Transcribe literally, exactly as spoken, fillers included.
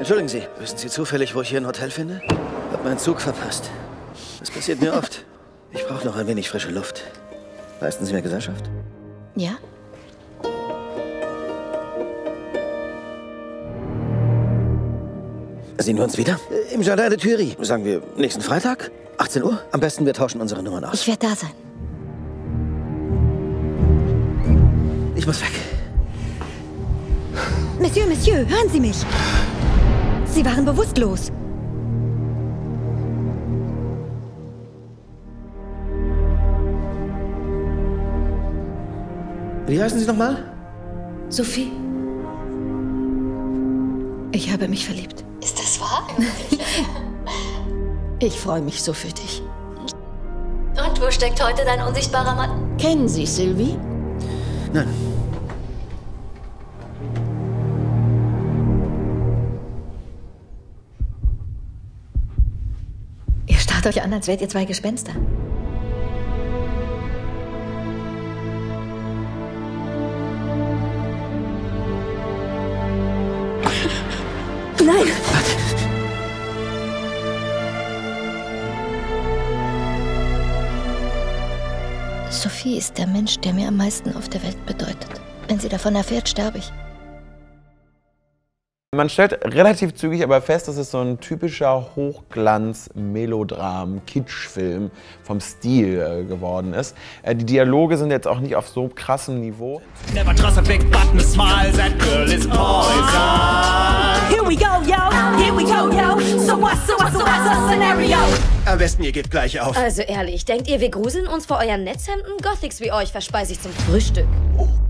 Entschuldigen Sie, wissen Sie zufällig, wo ich hier ein Hotel finde? Hab meinen Zug verpasst. Das passiert mir oft. Ich brauche noch ein wenig frische Luft. Leisten Sie mir Gesellschaft? Ja? Sehen wir uns wieder? Im Jardin de Tuileries. Sagen wir nächsten Freitag? achtzehn Uhr? Am besten, wir tauschen unsere Nummern aus. Ich werde da sein. Ich muss weg. Monsieur, Monsieur, hören Sie mich! Sie waren bewusstlos. Wie heißen Sie nochmal? Sophie. Ich habe mich verliebt. Ist das wahr? Ich freue mich so für dich. Und wo steckt heute dein unsichtbarer Mann? Kennen Sie Sylvie? Nein. Ihr starrt euch an, als wärt ihr zwei Gespenster. Nein! Warte. Sophie ist der Mensch, der mir am meisten auf der Welt bedeutet. Wenn sie davon erfährt, sterbe ich. Man stellt relativ zügig aber fest, dass es so ein typischer Hochglanz-Melodram-Kitschfilm vom Stil äh, geworden ist. Äh, die Dialoge sind jetzt auch nicht auf so krassem Niveau. Never trust a big button smile, that girl is poison. Here we go, yo, here we go, yo. So what, so what, so what's the scenario? Am besten, ihr gebt gleich auf. Also ehrlich, denkt ihr, wir gruseln uns vor euren Netzhemden? Gothics wie euch verspeise ich zum Frühstück. Oh.